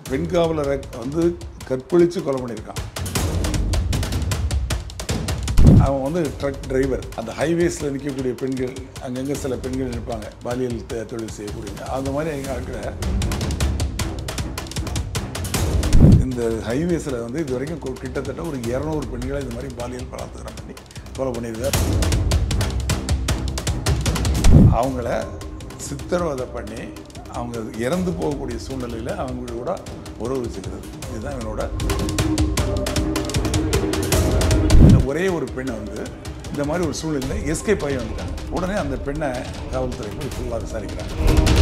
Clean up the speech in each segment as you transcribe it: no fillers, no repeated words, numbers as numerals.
பெண் காவலரை வந்து கற்பழித்து கொலை பண்ணியிருக்கான். அவன் வந்து ட்ரக் டிரைவர். அந்த ஹைவேஸில் நிற்கக்கூடிய பெண்கள், அங்கங்கே சில பெண்கள் நிற்பாங்க பாலியல் தொழில் செய்யக்கூடிய. அந்த மாதிரி எங்கள் ஆட்களை இந்த ஹைவேஸில் வந்து இது வரைக்கும் கிட்டத்தட்ட ஒரு 200 பெண்களை இது மாதிரி பாலியல் பலாத்காரம் பண்ணி கொலை பண்ணியிருக்கார். அவங்கள சித்திரவதை பண்ணி அவங்க இறந்து போகக்கூடிய சூழ்நிலையில் அவங்களோட உறவு வச்சுக்கிறது. இதுதான் இவனோட. ஒரே ஒரு பெண்ணை வந்து இந்த மாதிரி ஒரு சூழ்நிலையில் எஸ்கேப் ஆகி வந்துட்டாங்க. உடனே அந்த பெண்ணை காவல்துறை போய் ஃபுல்லாக விசாரிக்கிறாங்க.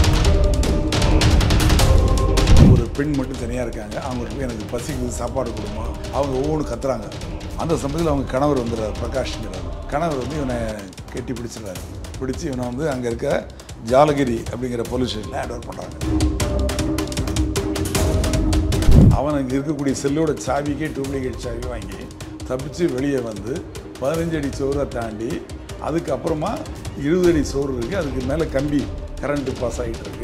ஒரு பெண் மட்டும் தனியாக இருக்காங்க. அவங்களுக்கு எனக்கு பசிக்குது, சாப்பாடு கொடுமா, அவங்க ஒவ்வொன்று கத்துறாங்க. அந்த சமயத்தில் அவங்க கணவர் வந்துடுறாரு, பிரகாஷ்ங்கிறார். கணவர் வந்து இவனை கெட்டி பிடிச்சிடுறாரு. பிடிச்சி இவனை வந்து அங்கே இருக்க ஜாலகிரி அப்படிங்கிற போலீஸ் ஸ்டேஷனில் ஹேண்ட் ஓவர் பண்ணுறாங்க. அவன் இங்கே இருக்கக்கூடிய செல்லோட சாவிக்கே டூப்ளிகேட் சாவி வாங்கி தப்பிச்சு வெளியே வந்து 15 அடி சோறை தாண்டி அதுக்கப்புறமா 20 அடி சோறு இருக்குது. அதுக்கு மேலே கம்பி கரண்ட்டு பாஸ் ஆகிட்டு இருக்கு.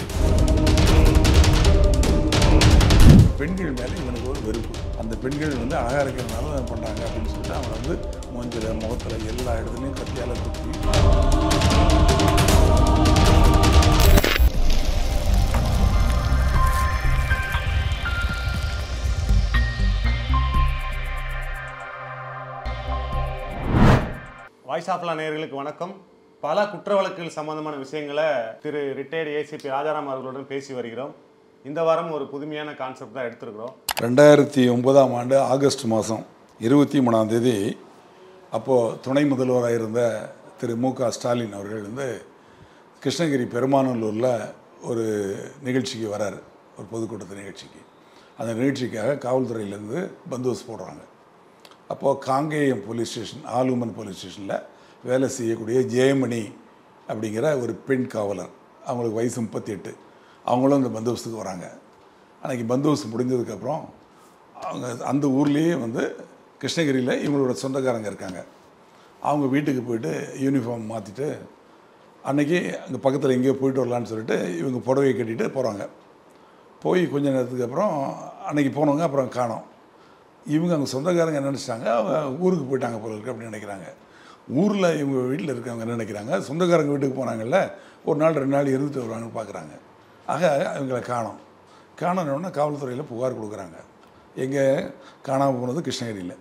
பெண்கள் மேலே இவனுக்கு ஒரு வெறுப்பு. அந்த பெண்கள் வந்து அழகாக இருக்கிறதுனால பண்ணுறாங்க அப்படின்னு சொல்லிட்டு அவனை வந்து மூஞ்சில், முகத்தில் எல்லா இடத்துலையும் கத்தியால் குத்தி வாய்ஸ் ஆஃப் லா நேயர்களுக்கு வணக்கம். பல குற்ற வழக்குகள் சம்பந்தமான விஷயங்களை திரு ரிட்டையர்டு ஏசிபி ராஜாராம் அவர்களுடன் பேசி வருகிறோம். இந்த வாரம் ஒரு புதுமையான கான்செப்ட் தான் எடுத்துருக்கிறோம். 2009ஆம் ஆண்டு ஆகஸ்ட் மாதம் 23ஆம் தேதி அப்போது துணை முதல்வராக இருந்த திரு மு.க. ஸ்டாலின் அவர்கள் வந்து கிருஷ்ணகிரி பெருமாநல்லூரில் ஒரு நிகழ்ச்சிக்கு வராரு, ஒரு பொதுக்கூட்டத்து நிகழ்ச்சிக்கு. அந்த நிகழ்ச்சிக்காக காவல்துறையிலேருந்து பந்தோபஸ்து போடுறாங்க. அப்போது காங்கேயம் போலீஸ் ஸ்டேஷன், ஆலுமன் போலீஸ் ஸ்டேஷனில் வேலை செய்யக்கூடிய ஜெயமணி அப்படிங்கிற ஒரு பெண் காவலர், அவங்களுக்கு வயசு 38, அவங்களும் அந்த பந்தோபஸ்துக்கு வராங்க. அன்றைக்கி பந்தோபஸ்து முடிஞ்சதுக்கப்புறம் அவங்க அந்த ஊர்லேயே வந்து கிருஷ்ணகிரியில் இவங்களோட சொந்தக்காரங்க இருக்காங்க. அவங்க வீட்டுக்கு போய்ட்டு யூனிஃபார்ம் மாற்றிட்டு அன்றைக்கி அங்கே பக்கத்தில் எங்கேயோ போயிட்டு வரலான்னு சொல்லிட்டு இவங்க புடவையை கட்டிட்டு போகிறாங்க. போய் கொஞ்ச நேரத்துக்கு அப்புறம் அன்றைக்கி போனவங்க அப்புறம் காணோம். இவங்க அவங்க சொந்தக்காரங்க என்ன நினச்சிட்டாங்க, அவங்க ஊருக்கு போயிட்டாங்க போல இருக்குது அப்படின்னு நினைக்கிறாங்க. ஊரில் இவங்க வீட்டில் இருக்கவங்க என்ன நினைக்கிறாங்க, சொந்தக்காரங்க வீட்டுக்கு போனாங்கல்ல, ஒரு நாள் 2 நாள் இருந்துட்டு வருவாங்கன்னு பார்க்குறாங்க. ஆக இவங்களை காணோம். காணோன்னா காவல்துறையில் புகார் கொடுக்குறாங்க. எங்கே காணாமல் போனது கிருஷ்ணகிரியில்.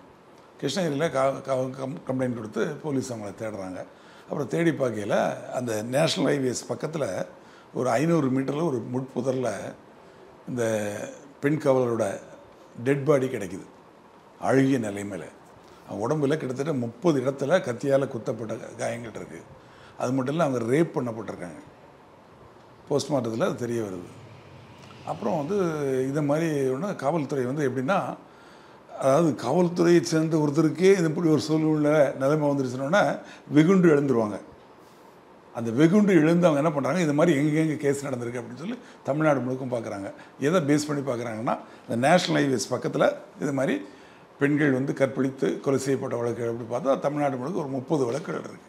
கம்ப்ளைண்ட் கொடுத்து போலீஸ் அவங்கள தேடுறாங்க. அப்புறம் தேடி பார்க்கையில் அந்த நேஷ்னல் ஹைவேஸ் பக்கத்தில் ஒரு 500 மீட்டரில் ஒரு முட்புதரில் இந்த பெண் காவலரோட டெட் பாடி கிடைக்குது, அழுகிய நிலைமையில். அவங்க உடம்புல கிட்டத்தட்ட 30 இடத்துல கத்தியால் குத்தப்பட்ட காயங்கள் இருக்குது. அது மட்டும் இல்லை, அவங்க ரேப் பண்ணப்பட்டிருக்காங்க. போஸ்ட்மார்ட்டத்தில் அது தெரிய வருது. அப்புறம் வந்து இதை மாதிரி ஒன்று காவல்துறை வந்து எப்படின்னா, அதாவது காவல்துறையை சேர்ந்த ஒருத்தருக்கே இது இப்படி ஒரு சூழ்நிலை நிலைமை வந்துருச்சுன்னா வெகுண்டு எழுந்துருவாங்க. அந்த வெகுண்டு எழுந்து அவங்க என்ன பண்ணுறாங்க, இது மாதிரி எங்கெங்கே கேஸ் நடந்திருக்கு அப்படின்னு சொல்லி தமிழ்நாடு முழுக்கும் பார்க்குறாங்க. எதை பேஸ் பண்ணி பார்க்குறாங்கன்னா, இந்த நேஷ்னல் ஹைவேஸ் பக்கத்தில் இது மாதிரி பெண்கள் வந்து கற்பழித்து கொலை செய்யப்பட்ட வழக்குகள் அப்படி பார்த்தா தமிழ்நாடு முழுக்க ஒரு 30 வழக்குகள் இருக்குது.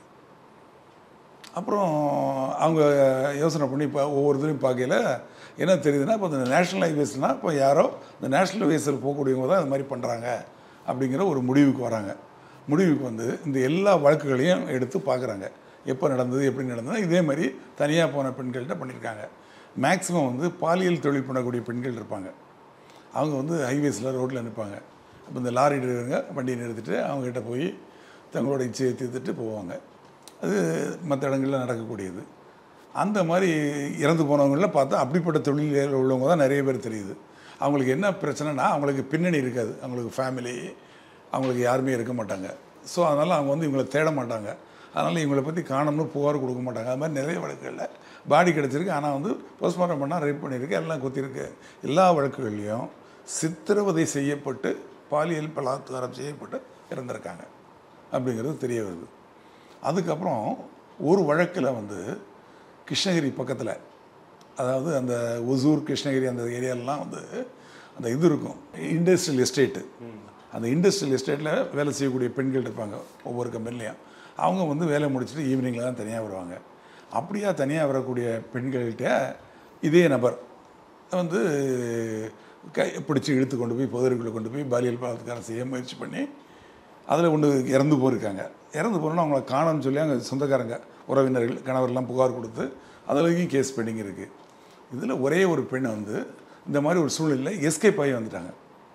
அப்புறம் அவங்க யோசனை பண்ணி இப்போ ஒவ்வொருத்தரையும் பார்க்கையில் என்ன தெரியுதுன்னா, இப்போ இந்த நேஷ்னல் ஹைவேஸ்னால் இப்போ யாரோ இந்த நேஷ்னல் ஹைவேஸில் போகக்கூடியவங்க தான் இது மாதிரி பண்ணுறாங்க அப்படிங்கிற ஒரு முடிவுக்கு வராங்க. முடிவுக்கு வந்து இந்த எல்லா வழக்குகளையும் எடுத்து பார்க்குறாங்க. எப்போ நடந்தது, எப்படி நடந்தது, இதே மாதிரி தனியாக போன பெண்கள்கிட்ட பண்ணியிருக்காங்க. மேக்ஸிமம் வந்து பாலியல் தொழில் பண்ணக்கூடிய பெண்கள் இருப்பாங்க. அவங்க வந்து ஹைவேஸில் ரோட்டில் நிற்பாங்க. அப்போ இந்த லாரி டிரைவருங்க வண்டியை நிறுத்திட்டு அவங்ககிட்ட போய் தங்களோட இச்சையை தீர்த்துட்டு போவாங்க. அது மற்ற இடங்களில் நடக்கக்கூடியது. அந்த மாதிரி இறந்து போனவங்களில் பார்த்தா அப்படிப்பட்ட தொழிலில் உள்ளவங்க தான் நிறைய பேர் தெரியுது. அவங்களுக்கு என்ன பிரச்சனைனா, அவங்களுக்கு பின்னணி இருக்காது, அவங்களுக்கு ஃபேமிலி, அவங்களுக்கு யாருமே இருக்க மாட்டாங்க. ஸோ அதனால் அவங்க வந்து இவங்களை தேட மாட்டாங்க. அதனால் இவங்களை பற்றி காணணும்னு புகார் கொடுக்க மாட்டாங்க. அது மாதிரி நிறைய வழக்குகளில் பாடி கிடச்சிருக்கு, ஆனால் வந்து போஸ்ட்மார்ட்டம் பண்ணால் ரேப் பண்ணியிருக்கு, எல்லாம் கொத்திருக்கு. எல்லா வழக்குகள்லையும் சித்திரவதை செய்யப்பட்டு பாலியல் பலாத்காரம் செய்யப்பட்டு இறந்துருக்காங்க அப்படிங்கிறது தெரிய வருது. அதுக்கப்புறம் ஒரு வழக்கில் வந்து கிருஷ்ணகிரி பக்கத்தில், அதாவது அந்த ஒசூர் கிருஷ்ணகிரி அந்த ஏரியாலெலாம் வந்து அந்த இது இருக்கும், இண்டஸ்ட்ரியல் எஸ்டேட்டு. அந்த இண்டஸ்ட்ரியல் எஸ்டேட்டில் வேலை செய்யக்கூடிய பெண்கள் இருப்பாங்க ஒவ்வொரு கம்பெனிலையும். அவங்க வந்து வேலை முடிச்சுட்டு ஈவினிங்கில் தான் தனியாக வருவாங்க. அப்படியா தனியாக வரக்கூடிய பெண்கள்கிட்ட இதே நபர் வந்து பிடிச்சி இழுத்து கொண்டு போய் புதருக்குள்ளே கொண்டு போய் பாலியல் பலாத்காரம் செய்ய முயற்சி பண்ணி அதில் ஒன்று இறந்து போயிருக்காங்க. இறந்து போனோன்னா அவங்கள காணோன்னு சொல்லி அங்கே சொந்தக்காரங்க உறவினர்கள் கணவர்லாம் புகார் கொடுத்து அதுலேயும் கேஸ் பெண்டிங் இருக்குது. இதில் ஒரே ஒரு பெண்ணை வந்து இந்த மாதிரி ஒரு சூழ்நிலையில் எஸ்கேப் ஆகி வந்துட்டாங்க.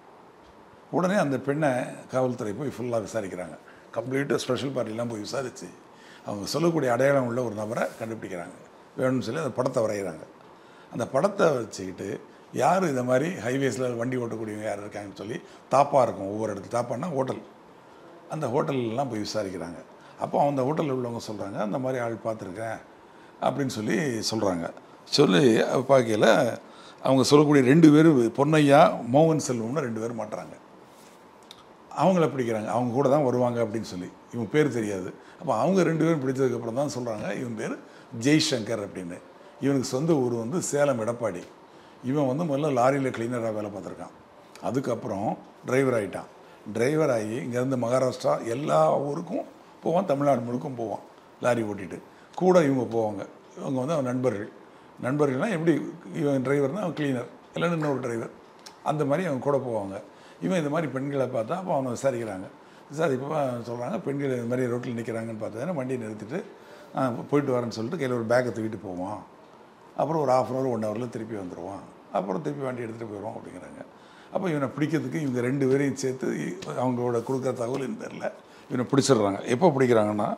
உடனே அந்த பெண்ணை காவல்துறை போய் ஃபுல்லாக விசாரிக்கிறாங்க. கம்ப்ளீட்டாக ஸ்பெஷல் பார்ட்டிலாம் போய் விசாரித்து அவங்க சொல்லக்கூடிய அடையாளம் உள்ள ஒரு நபரை கண்டுபிடிக்கிறாங்க. வேணும்னு சொல்லி அந்த படத்தை வரைகிறாங்க. அந்த படத்தை வச்சுக்கிட்டு யார் இந்த மாதிரி ஹைவேஸில் வண்டி ஓட்டக்கூடியவங்க யார் இருக்காங்கன்னு சொல்லி தாப்பாக இருக்கும் ஒவ்வொரு இடத்துல. தாப்பான்னா ஹோட்டல். அந்த ஹோட்டல்லாம் போய் விசாரிக்கிறாங்க. அப்போ அந்த ஹோட்டலில் உள்ளவங்க சொல்கிறாங்க அந்த மாதிரி ஆள் பார்த்துருக்கேன் அப்படின்னு சொல்லி சொல்கிறாங்க. சொல்லி பார்க்கையில் அவங்க சொல்லக்கூடிய 2 பேர் பொன்னையா மோகன் செல்வம்னு 2 பேர் மாட்டுறாங்க. அவங்கள பிடிக்கிறாங்க. அவங்க கூட தான் வருவாங்க அப்படின்னு சொல்லி. இவங்க பேர் தெரியாது. அப்போ அவங்க 2 பேரும் பிடிச்சதுக்கப்புறம் தான் சொல்கிறாங்க இவன் பேர் ஜெய்சங்கர் அப்படின்னு. இவனுக்கு சொந்த ஊர் வந்து சேலம் எடப்பாடி. இவன் வந்து முதல்ல லாரியில் கிளீனராக வேலை பார்த்துருக்கான். அதுக்கப்புறம் டிரைவர் ஆகிட்டான். டிரைவர் ஆகி இங்கேருந்து மகாராஷ்டிரா எல்லா ஊருக்கும் போவான், தமிழ்நாடு முழுக்கும் போவான் லாரி ஓட்டிகிட்டு. கூட இவங்க போவாங்க. இவங்க வந்து அவன் நண்பர்கள்னால் எப்படி இவன் டிரைவர்னால் அவன் கிளீனர் இல்லைன்னு இன்னொரு டிரைவர் அந்த மாதிரி அவங்க கூட போவாங்க. இவன் இந்த மாதிரி பெண்களை பார்த்தா அப்போ அவனை விசாரிக்கிறாங்க. இப்போ சொல்கிறாங்க பெண்கள் இந்த மாதிரி ரோட்டில் நிற்கிறாங்கன்னு பார்த்தா வண்டியை நிறுத்திட்டு போயிட்டு வரேன்னு சொல்லிட்டு கையில் ஒரு பேக்கை தூக்கிட்டு போவான். அப்புறம் ஒரு 1/2 hour 1 hourல திருப்பி வந்துடுவான். அப்புறம் திருப்பி வண்டி எடுத்துகிட்டு போயிடுவான் அப்படிங்கிறாங்க. அப்போ இவனை பிடிக்கிறதுக்கு இவங்க 2 பேரையும் சேர்த்து அவங்களோட கொடுக்குற தகவலின் பேரில் இவனை பிடிச்சிடுறாங்க. எப்போ பிடிக்கிறாங்கன்னா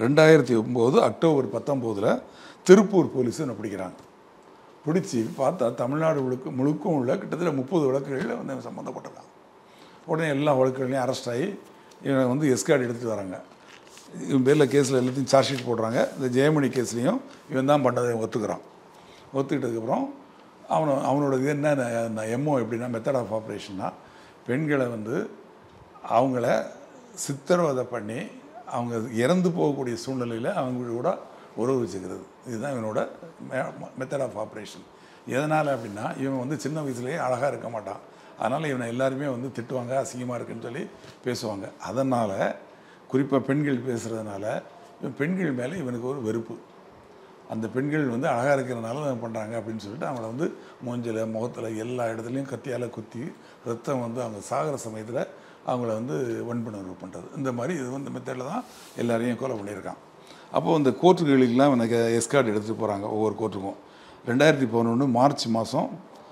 2009 அக்டோபர் 19 திருப்பூர் போலீஸ் இவனை பிடிக்கிறாங்க. பிடிச்சி பார்த்தா தமிழ்நாடு முழுக்கும் உள்ள கிட்டத்தட்ட 30 வழக்குகளில் வந்து இவன் சம்மந்தப்பட்டிருக்கான். உடனே எல்லா வழக்குகளையும் அரெஸ்ட் ஆகி இவனை வந்து எஸ்கார்டு எடுத்துகிட்டு வராங்க. இவன் பேரில் கேஸில் எல்லாத்தையும் சார்ஜ் ஷீட் போடுறாங்க. இந்த ஜெயமணி கேஸ்லேயும் இவன் தான் பண்ணதை ஒத்துக்கிறான். ஒத்துக்கிட்டதுக்கப்புறம் அவனோட இது என்ன எம்ஓ எப்படின்னா மெத்தட் ஆஃப் ஆப்ரேஷன்னா பெண்களை வந்து அவங்கள சித்திரவதை பண்ணி அவங்க இறந்து போகக்கூடிய சூழ்நிலையில் அவங்க கூட உறவு வச்சுக்கிறது. இதுதான் இவனோட மெத்தட் ஆஃப் ஆப்ரேஷன். எதனால் அப்படின்னா இவன் வந்து சின்ன வயசுலேயே அழகாக இருக்க மாட்டான். அதனால் இவனை எல்லாருமே வந்து திட்டுவாங்க, அசிங்கமாக இருக்குன்னு சொல்லி பேசுவாங்க. அதனால் குறிப்பாக பெண்கள் பேசுகிறதுனால இவன் பெண்கள் மேலே இவனுக்கு ஒரு வெறுப்பு. அந்த பெண்கள் வந்து அழகாக இருக்கிறதுனால பண்ணுறாங்க அப்படின்னு சொல்லிட்டு அவங்கள வந்து மூஞ்சில் முகத்தில் எல்லா இடத்துலையும் கத்தியால் குத்தி ரத்தம் வந்து அவங்க சாகிற சமயத்தில் அவங்கள வந்து வன்புணர்வு பண்ணுறது. இந்த மாதிரி இது வந்து மெத்தடில் தான் எல்லாரையும் கொலை பண்ணியிருக்கான். அப்போது இந்த கோர்ட்டுகளுக்கெல்லாம் எனக்கு எஸ்கார்டு எடுத்துகிட்டு போகிறாங்க ஒவ்வொரு கோர்ட்டுக்கும். 2011 மார்ச் மாதம்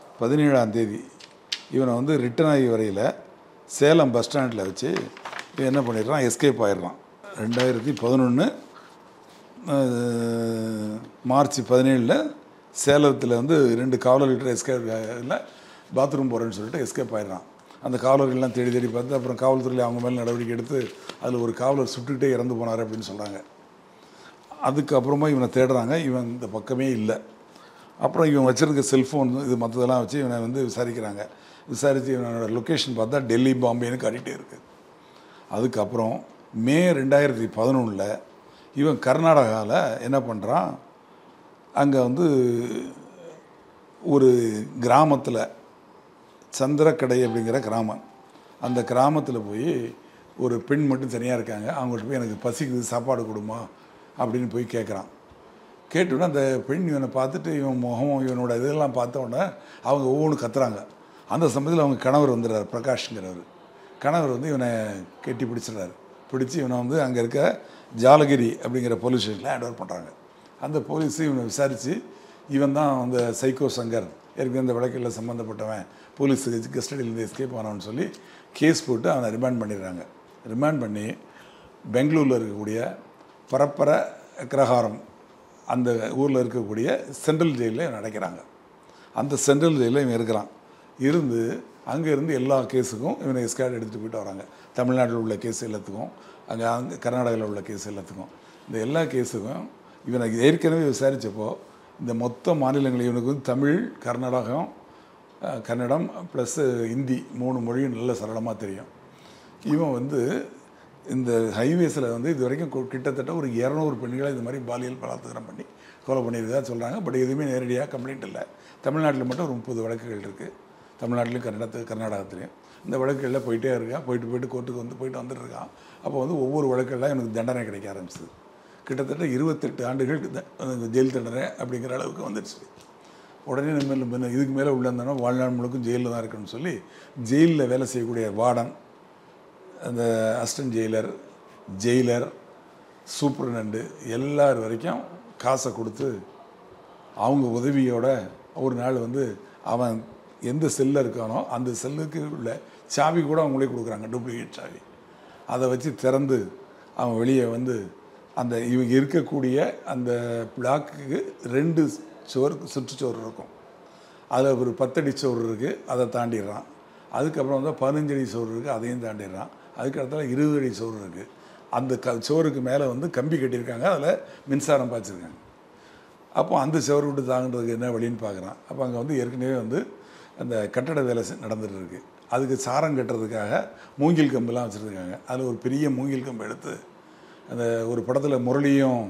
17 இவனை வந்து ரிட்டர்ன் ஆகி வரையில் சேலம் பஸ் ஸ்டாண்டில் வச்சு இவன் என்ன பண்ணிடுறான், எஸ்கேப் ஆகிடுறான். 2011 மார்ச் 17 சேலத்தில் வந்து 2 காவலர்கிட்ட எஸ்கேப் இல்லை பாத்ரூம் போகிறேன்னு சொல்லிட்டு எஸ்கேப் ஆகிடுறான். அந்த காவலர்கள்லாம் தேடி பார்த்து அப்புறம் காவல்துறையில் அவங்க மேலே நடவடிக்கை எடுத்து அதில் ஒரு காவலர் சுட்டுக்கிட்டே இறந்து போனார் அப்படின்னு சொல்கிறாங்க. அதுக்கப்புறமா இவனை தேடுறாங்க. இவன் இந்த பக்கமே இல்லை. அப்புறம் இவன் வச்சுருக்க செல்ஃபோன் இது மற்றதெல்லாம் வச்சு இவனை வந்து விசாரிக்கிறாங்க. விசாரித்து இவனோட லொக்கேஷன் பார்த்தா டெல்லி பாம்பேன்னு காட்டிகிட்டே இருக்குது. அதுக்கப்புறம் மே 2011 இவன் கர்நாடகாவில் என்ன பண்ணுறான், அங்கே வந்து ஒரு கிராமத்தில் சந்திரக்கடை அப்படிங்கிற கிராமம், அந்த கிராமத்தில் போய் ஒரு பெண் மட்டும் தனியாக இருக்காங்க. அவங்கள்ட்ட போய் எனக்கு பசிக்குது சாப்பாடு கொடுமா அப்படின்னு போய் கேட்குறான். கேட்டோன்னே அந்த பெண் இவனை பார்த்துட்டு இவன் முகம் இவனோட இதெல்லாம் பார்த்த உடனே அவங்க ஒவ்வொன்றும் கத்துறாங்க. அந்த சமயத்தில் அவங்க கணவர் வந்துடுறாரு, பிரகாஷ்ங்கிறவர். கணவர் வந்து இவனை கெட்டி பிடிச்சிடுறாரு. பிடிச்சி இவனை வந்து அங்கே இருக்க ஜாலகிரி அப்படிங்கிற போலீஸ் ஸ்டேஷனில் ஹேண்ட் ஓவர் பண்ணுறாங்க. அந்த போலீஸு இவனை விசாரித்து இவன் தான் அந்த சைக்கோ சங்கர் ஏற்கனவே இந்த வழக்கில் சம்மந்தப்பட்டவன் போலீஸுக்கு கஸ்டடியிலேருந்து எஸ்கேப் ஆனவன்னு சொல்லி கேஸ் போட்டு அவனை ரிமாண்ட் பண்ணிடுறாங்க. ரிமாண்ட் பண்ணி பெங்களூரில் இருக்கக்கூடிய பரப்பர அக்ரஹாரம் அந்த ஊரில் இருக்கக்கூடிய சென்ட்ரல் ஜெயிலில் இவன் அடைக்கிறாங்க. அந்த சென்ட்ரல் ஜெயிலில் இவன் இருக்கிறான். இருந்து அங்கேருந்து எல்லா கேஸுக்கும் இவனை எஸ்கார்டு எடுத்துகிட்டு போயிட்டு வராங்க. தமிழ்நாட்டில் உள்ள கேஸ் எல்லாத்துக்கும், அங்கே கர்நாடகாவில் உள்ள கேஸ் எல்லாத்துக்கும், இந்த எல்லா கேஸுக்கும் இவனை ஏற்கனவே விசாரித்தப்போ இந்த மொத்த மாநிலங்கள் இவனுக்கு வந்து தமிழ், கன்னடம் ப்ளஸ் ஹிந்தி 3 மொழியும் நல்ல சரளமாக தெரியும். இவன் வந்து இந்த ஹைவேஸில் வந்து இது வரைக்கும் கிட்டத்தட்ட ஒரு 200 பெண்களை இந்த மாதிரி பாலியல் பலாத்காரம் பண்ணி கொலை பண்ணியிருக்கா சொல்கிறாங்க. பட் எதுவுமே நேரடியாக கம்ப்ளைண்ட் இல்லை. தமிழ்நாட்டில் மட்டும் ஒரு 30 வழக்குகள் இருக்குது. தமிழ்நாட்டிலையும் கர்நாடகத்துலேயும் இந்த வழக்குகளில் போயிட்டே இருக்கான். போயிட்டு கோர்ட்டுக்கு வந்து வந்துட்டு இருக்கான். அப்போ வந்து ஒவ்வொரு வழக்கெல்லாம் எனக்கு தண்டனை கிடைக்க ஆரம்பிச்சிது. கிட்டத்தட்ட 28 ஆண்டுகள் ஜெயில் தண்டனை அப்படிங்கிற அளவுக்கு வந்துடுச்சு. உடனே நம்ம இதுக்கு மேலே உள்ள இருந்தோன்னா வாழ்நாள் முழுக்கும் ஜெயிலில் தான் இருக்குன்னு சொல்லி ஜெயிலில் வேலை செய்யக்கூடிய வார்டன், அந்த அசிஸ்டன்ட் ஜெயிலர், சூப்பர்டென்ட் எல்லார் வரைக்கும் காசை கொடுத்து அவங்க உதவியோட ஒரு நாள் வந்து அவன் எந்த செல்லில் இருக்கானோ அந்த செல்லுக்கு உள்ள சாவி கூட அவங்களே கொடுக்குறாங்க, டூப்ளிகேட் சாவி. அதை வச்சு திறந்து அவன் வெளியே வந்து அந்த இவங்க இருக்கக்கூடிய அந்த பிளாக்குக்கு 2 சுற்றுச்சுவர் இருக்கும். அதில் ஒரு 10 அடி சுவர் இருக்குது, அதை தாண்டிடுறான். அதுக்கப்புறம் வந்து 15 அடி சுவர் இருக்குது, அதையும் தாண்டிடுறான். அதுக்கடுத்தால 20 அடி சுவர் இருக்குது. அந்த சுவருக்கு மேலே வந்து கம்பி கட்டியிருக்காங்க, அதில் மின்சாரம் பாய்ச்சிருக்காங்க. அப்போ அந்த சுவர் விட்டு தாங்கிறதுக்கு என்ன வழின்னு பார்க்குறான். அப்போ அங்கே வந்து ஏற்கனவே வந்து அந்த கட்டட வேலை நடந்துகிட்டு இருக்குது. அதுக்கு சாரம் கட்டுறதுக்காக மூங்கில் கம்பெல்லாம் வச்சுருக்காங்க. அதில் ஒரு பெரிய மூங்கில் கம்பு எடுத்து அந்த ஒரு படத்தில் முரளியும்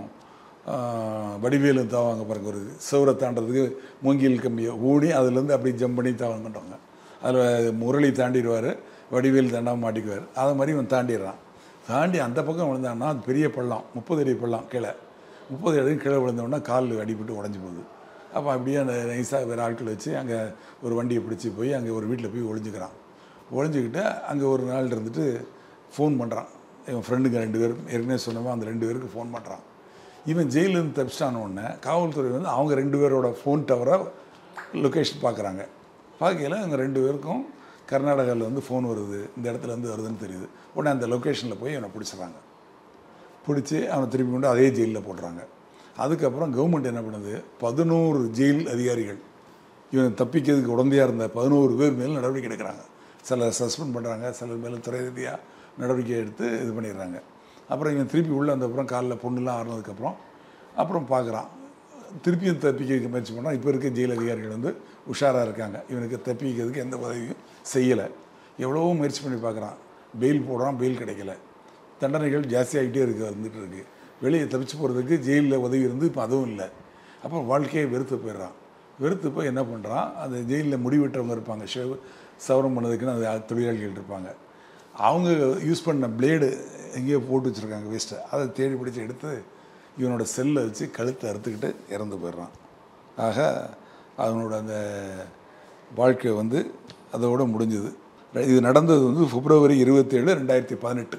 வடிவேலும் தாவாங்க பாருங்க, ஒரு சுவரை தாண்டதுக்கு மூங்கில் கம்பியை ஓடி அதுலேருந்து அப்படி ஜம்ப் பண்ணி தாவாங்கன்றவங்க. அதில் முரளி தாண்டிடுவார், வடிவேல் தாண்டாமல் மாட்டிக்குவார். அதை மாதிரி இவன் தாண்டிடுறான். தாண்டி அந்த பக்கம் விழுந்தான்னா அது பெரிய பள்ளம், 30 அடி பள்ளம், கீழே 30 அடி கீழே விழுந்தோடனே கால் அடிபட்டு உடஞ்சி போகுது. அப்போ அப்படியே அந்த நைஸாக வேறு ஆட்கள் வச்சு அங்கே ஒரு வண்டியை பிடிச்சி போய் அங்கே ஒரு வீட்டில் போய் ஒளிஞ்சுக்கிறான். ஒளிஞ்சிக்கிட்டு அங்கே ஒரு நாள் இருந்துட்டு ஃபோன் பண்ணுறான். இவன் ஃப்ரெண்டுங்க 2 பேர், ஏற்கனவே சொன்னவன் அந்த 2 பேருக்கு ஃபோன் பண்ணுறான். இவன் ஜெயிலேருந்து தப்பிச்சிட்டான உடனே காவல்துறை வந்து அவங்க 2 பேரோட ஃபோன் டவரை லொக்கேஷன் பார்க்குறாங்க. பார்க்கையில் அவங்க 2 பேருக்கும் கர்நாடகாவில் வந்து ஃபோன் வருது, இந்த இடத்துலேருந்து வருதுன்னு தெரியுது. உடனே அந்த லொக்கேஷனில் போய் அவனை பிடிச்சிட்றாங்க. பிடிச்சி அவனை திருப்பி கொண்டு அதே ஜெயிலில் போடுறாங்க. அதுக்கப்புறம் கவர்மெண்ட் என்ன பண்ணுது, 11 ஜெயில் அதிகாரிகள் இவன் தப்பிக்கிறதுக்கு உடந்தையாக இருந்த 11 பேர் மேலே நடவடிக்கை எடுக்கிறாங்க. சிலர் சஸ்பெண்ட் பண்ணுறாங்க, சிலர் மேலே துறை ரீதியாக நடவடிக்கை எடுத்து இது பண்ணிடுறாங்க. அப்புறம் இவன் திருப்பி உள்ளே வந்தப்புறம் காலில் பொண்ணுலாம் ஆறுனதுக்கப்புறம் அப்புறம் பார்க்குறான். திருப்பியும் தப்பிக்க முயற்சி பண்ணால் இப்போ இருக்க ஜெயில் அதிகாரிகள் வந்து உஷாராக இருக்காங்க. இவனுக்கு தப்பிக்கிறதுக்கு எந்த உதவியும் செய்யலை. எவ்வளவோ முயற்சி பண்ணி பார்க்குறான், பெயில் போடுறான், பெயில் கிடைக்கல. தண்டனைகள் ஜாஸ்தியாகிட்டே வந்துட்டு இருக்குது. வெளியே தப்பிச்சு போகிறதுக்கு ஜெயிலில் உதவி இருந்து இப்போ அதுவும் இல்லை. அப்புறம் வாழ்க்கையை வெறுத்து போயிடுறான். வெறுத்து போய் என்ன பண்ணுறான், அந்த ஜெயிலில் முடிவெட்டவங்க இருப்பாங்க, சவரம் பண்ணதுக்குன்னு அந்த தொழிலாளிகள் இருப்பாங்க. அவங்க யூஸ் பண்ண பிளேடு எங்கேயோ போட்டு வச்சுருக்காங்க வேஸ்ட்டை, அதை தேடி பிடிச்சி எடுத்து இவனோட செல்லை வச்சு கழுத்தை அறுத்துக்கிட்டு இறந்து போயிடுறான். ஆக அவனோட அந்த வாழ்க்கை வந்து அதோடு முடிஞ்சுது. இது நடந்தது வந்து February 27, 2018.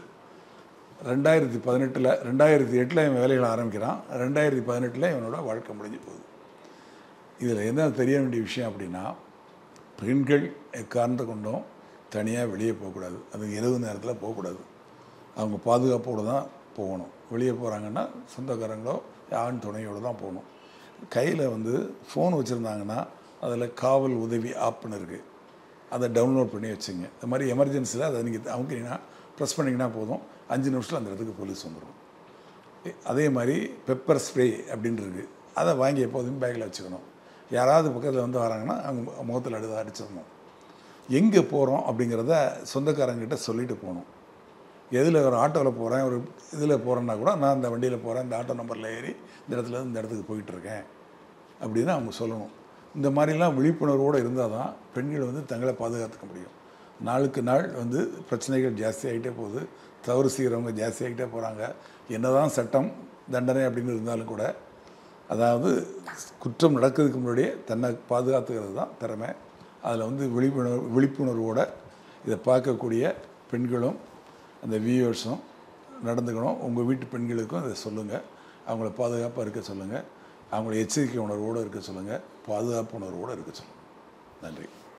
2018 2008 இவன் வேலைகளை ஆரம்பிக்கிறான். 2018 இவனோட வாழ்க்கை முடிஞ்சு போகுது. இதில் என்ன தெரிய வேண்டிய விஷயம் அப்படின்னா, பெண்கள் எக்காரணத்தை கொண்டும் தனியாக வெளியே போகக்கூடாது. அது இரவு நேரத்தில் போகக்கூடாது. அவங்க பாதுகாப்போடு தான் போகணும். வெளியே போகிறாங்கன்னா சொந்தக்காரங்களோ யாரும் துணையோடு தான் போகணும். கையில் வந்து ஃபோன் வச்சுருந்தாங்கன்னா அதில் காவல் உதவி ஆப்னு இருக்குது, அதை டவுன்லோட் பண்ணி வச்சுங்க. இந்த மாதிரி எமர்ஜென்சியில் அதை நீங்கள் அவங்க ப்ரெஸ் பண்ணிங்கன்னா போதும், 5 நிமிஷத்தில் அந்த இடத்துக்கு போலீஸ் வந்துடும். அதே மாதிரி பெப்பர் ஸ்ப்ரே அப்படின்னு இருக்குது, அதை வாங்கி எப்போதுமே பேக்கில் வச்சுக்கணும். யாராவது பக்கத்தில் வந்து வராங்கன்னா அவங்க முகத்தில் அடிச்சிடணும். எங்கே போகிறோம் அப்படிங்கிறத சொந்தக்காரங்கிட்ட சொல்லிட்டு போகணும். எதில் ஒரு ஆட்டோவில் போகிறேன், ஒரு இதில் போகிறேன்னா கூட நான் இந்த வண்டியில் போகிறேன், இந்த ஆட்டோ நம்பரில் ஏறி இந்த இடத்துல இந்த இடத்துக்கு போயிட்டுருக்கேன் அப்படின்னு அவங்க சொல்லணும். இந்த மாதிரிலாம் விழிப்புணர்வோடு இருந்தால் தான் பெண்கள் வந்து தங்களை பாதுகாத்துக்க முடியும். நாளுக்கு நாள் வந்து பிரச்சனைகள் ஜாஸ்தியாகிட்டே போகுது, தவறு செய்கிறவங்க ஜாஸ்தியாகிட்டே போகிறாங்க. என்னதான் சட்டம் தண்டனை அப்படின்னு இருந்தாலும் கூட, அதாவது குற்றம் நடக்கிறதுக்கு முன்னாடியே தன்னை பாதுகாத்துக்கிறது தான் திறமை. அதில் வந்து விழிப்புணர்வோடு இதை பார்க்கக்கூடிய பெண்களும் அந்த வியூவர்ஸும் நடந்துக்கணும். உங்கள் வீட்டு பெண்களுக்கும் இதை சொல்லுங்கள், அவங்கள பாதுகாப்பாக இருக்க சொல்லுங்கள், அவங்கள எச்சரிக்கை உணர்வோடு இருக்க சொல்லுங்கள், பாதுகாப்பு உணர்வோடு இருக்க சொல்லுங்கள். நன்றி.